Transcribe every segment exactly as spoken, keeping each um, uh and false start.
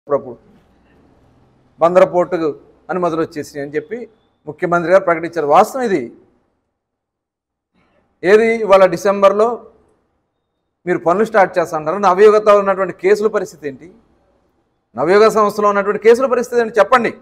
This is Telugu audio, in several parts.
అప్పుడు బందర పోర్టుకు అనుమతులు వచ్చేసినాయి అని చెప్పి ముఖ్యమంత్రి గారు ప్రకటించారు. వాస్తవం ఇది. ఏది ఇవాళ డిసెంబర్లో మీరు పనులు స్టార్ట్ చేస్తున్నారు. నవయుగతో ఉన్నటువంటి కేసుల పరిస్థితి ఏంటి? నవయుగ సంస్థలో ఉన్నటువంటి కేసుల పరిస్థితి ఏంటి చెప్పండి.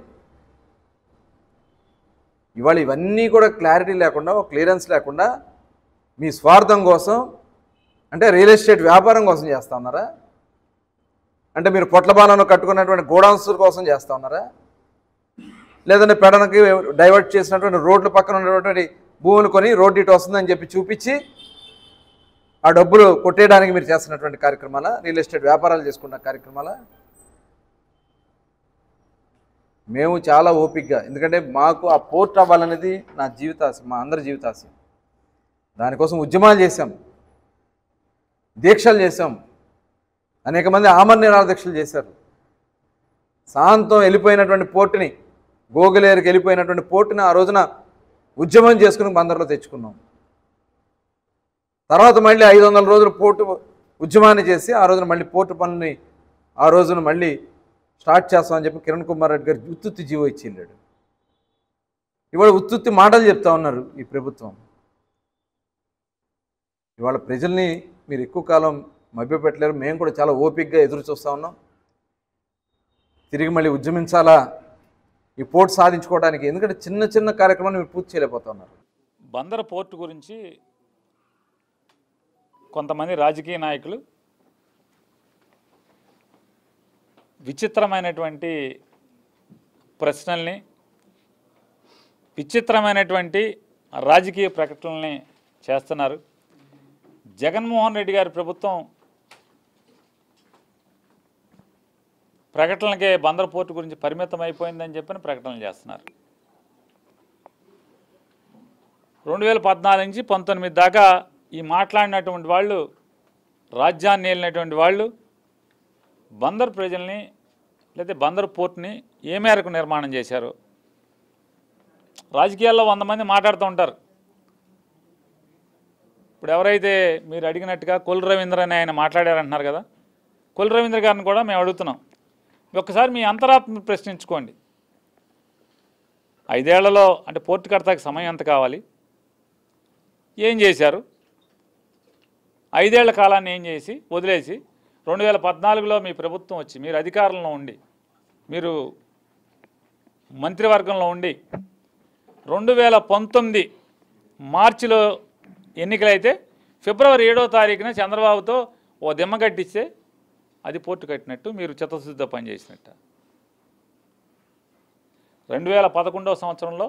ఇవాళ ఇవన్నీ కూడా క్లారిటీ లేకుండా, క్లియరెన్స్ లేకుండా మీ స్వార్థం కోసం, అంటే రియల్ ఎస్టేట్ వ్యాపారం కోసం చేస్తూ ఉన్నారా? అంటే మీరు పొట్లబాలను కట్టుకున్నటువంటి గోడౌన్స్ కోసం చేస్తూ ఉన్నారా? లేదంటే పెడనకి డైవర్ట్ చేసినటువంటి రోడ్ల పక్కన ఉన్నటువంటి భూములు కొని రోడ్డు ఇటు వస్తుందని చెప్పి చూపించి ఆ డబ్బులు కొట్టేయడానికి మీరు చేస్తున్నటువంటి కార్యక్రమాల, రియల్ ఎస్టేట్ వ్యాపారాలు చేసుకున్న కార్యక్రమాల? మేము చాలా ఓపికగా, ఎందుకంటే మాకు ఆ పోర్ట్ అవ్వాలనేది నా జీవితాశయం, మా అందరి జీవితాశయం. దానికోసం ఉద్యమాలు చేశాం, దీక్షలు చేశాం, అనేక మంది ఆమరణ నిరాదీక్షలు చేశారు. శాంతం వెళ్ళిపోయినటువంటి పోర్టుని, గోగులేరుకి వెళ్ళిపోయినటువంటి పోర్టుని ఆ రోజున ఉద్యమం చేసుకుని బందర్లో తెచ్చుకున్నాం. తర్వాత మళ్ళీ ఐదు వందల రోజులు పోర్టు ఉద్యమాన్ని చేసి ఆ రోజున మళ్ళీ పోర్టు పనులని ఆ రోజున మళ్ళీ స్టార్ట్ చేస్తామని చెప్పి కిరణ్ కుమార్ రెడ్డి గారు ఉత్తుత్తి జీవో ఇచ్చి వెళ్ళాడు. ఇవాళ ఉత్తుత్తి మాటలు చెప్తా ఉన్నారు ఈ ప్రభుత్వం. ఇవాళ ప్రజల్ని మీరు ఎక్కువ కాలం మభ్యపెట్టలేరు. మేము కూడా చాలా ఓపికగా ఎదురు చూస్తూ ఉన్నాం. తిరిగి మళ్ళీ ఉద్యమించాలా ఈ పోర్టు సాధించుకోవడానికి. ఎందుకంటే చిన్న చిన్న కార్యక్రమాన్ని మీరు పూర్తి చేయలేకపోతా ఉన్నారు. బందర్ పోర్టు గురించి కొంతమంది రాజకీయ నాయకులు విచిత్రమైనటువంటి ప్రశ్నల్ని, విచిత్రమైనటువంటి రాజకీయ ప్రకటనల్ని చేస్తున్నారు. జగన్మోహన్ రెడ్డి గారి ప్రభుత్వం ప్రకటనలకే బందర్ పోర్టు గురించి పరిమితం అయిపోయిందని చెప్పని ప్రకటనలు చేస్తున్నారు. రెండు వేల పద్నాలుగు నుంచి పంతొమ్మిది దాకా ఈ మాట్లాడినటువంటి వాళ్ళు, రాజ్యాన్ని ఏలినటువంటి వాళ్ళు బందర్ ప్రజల్ని లేదా బందర్ పోర్టుని ఏ మేరకు నిర్మాణం చేశారు? రాజకీయాల్లో వంద మంది మాట్లాడుతూ ఉంటారు. ఇప్పుడు ఎవరైతే మీరు అడిగినట్టుగా కొల్లు రవీంద్ర అని ఆయన మాట్లాడారంటున్నారు కదా, కొల్లు రవీంద్ర గారిని కూడా మేము అడుగుతున్నాం. ఒక్కసారి మీ అంతరాత్మ ప్రశ్నించుకోండి. ఐదేళ్లలో అంటే పోర్టు కడతాకి సమయం ఎంత కావాలి? ఏం చేశారు? ఐదేళ్ల కాలాన్ని ఏం చేసి వదిలేసి రెండు వేల పద్నాలుగులో మీ ప్రభుత్వం వచ్చి మీరు అధికారంలో ఉండి, మీరు మంత్రివర్గంలో ఉండి రెండు వేల పంతొమ్మిది మార్చిలో ఎన్నికలైతే ఫిబ్రవరి ఏడో తారీఖున చంద్రబాబుతో ఓ దిమ్మ కట్టిస్తే అది పోర్టు కట్టినట్టు మీరు చిత్తశుద్ధితో పనిచేసినట్ట. రెండు వేల పదకొండవ సంవత్సరంలో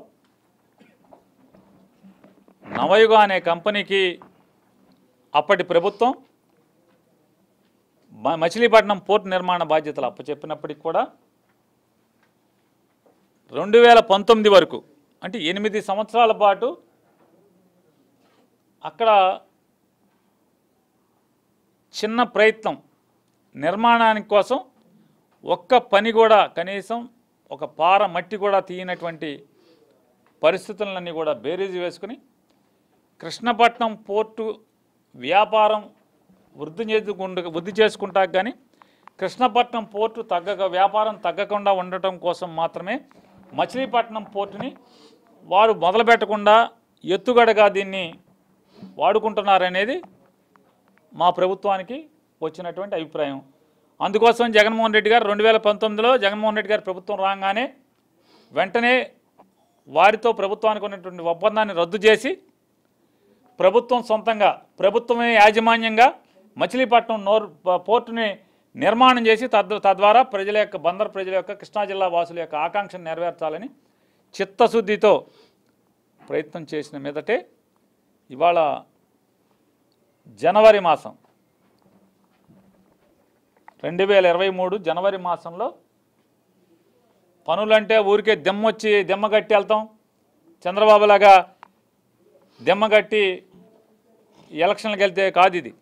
నవయుగ అనే కంపెనీకి అప్పటి ప్రభుత్వం మచిలీపట్నం పోర్టు నిర్మాణ బాధ్యతలు అప్పచెప్పినప్పటికి కూడా రెండు వేల పంతొమ్మిది వరకు అంటే ఎనిమిది సంవత్సరాల పాటు అక్కడ చిన్న ప్రయత్నం నిర్మాణానికి కోసం ఒక్క పని కూడా, కనీసం ఒక పార మట్టి కూడా తీయనటువంటి పరిస్థితులన్నీ కూడా బేరీజు వేసుకుని కృష్ణపట్నం పోర్టు వ్యాపారం వృద్ధి చేసుకుంటూ వృద్ధి చేసుకుంటా కానీ కృష్ణపట్నం పోర్టు తగ్గక వ్యాపారం తగ్గకుండా ఉండటం కోసం మాత్రమే మచిలీపట్నం పోర్టుని వారు మొదలు పెట్టకుండా ఎత్తుగడగా దీన్ని వాడుకుంటున్నారనేది మా ప్రభుత్వానికి వచ్చినటువంటి అభిప్రాయం. అందుకోసం జగన్మోహన్ రెడ్డి గారు రెండు వేల పంతొమ్మిదిలో జగన్మోహన్ రెడ్డి గారి ప్రభుత్వం రాగానే వెంటనే వారితో ప్రభుత్వానికి ఉన్నటువంటి ఒప్పందాన్ని రద్దు చేసి ప్రభుత్వం సొంతంగా, ప్రభుత్వమే యాజమాన్యంగా మచిలీపట్నం నోర్ పోర్టుని నిర్మాణం చేసి తద్ తద్వారా ప్రజల యొక్క బందర్ ప్రజల యొక్క కృష్ణా జిల్లా వాసుల యొక్క ఆకాంక్షను నెరవేర్చాలని చిత్తశుద్ధితో ప్రయత్నం చేసిన మీదటే ఇవాళ జనవరి మాసం రెండు వేల ఇరవై మూడు జనవరి మాసంలో పనులంటే ఊరికే దెమ్మొచ్చి దెమ్మగట్టి వెళ్తాం, చంద్రబాబులాగా దెమ్మగట్టి ఎలక్షన్లకు వెళ్తే కాదు ఇది.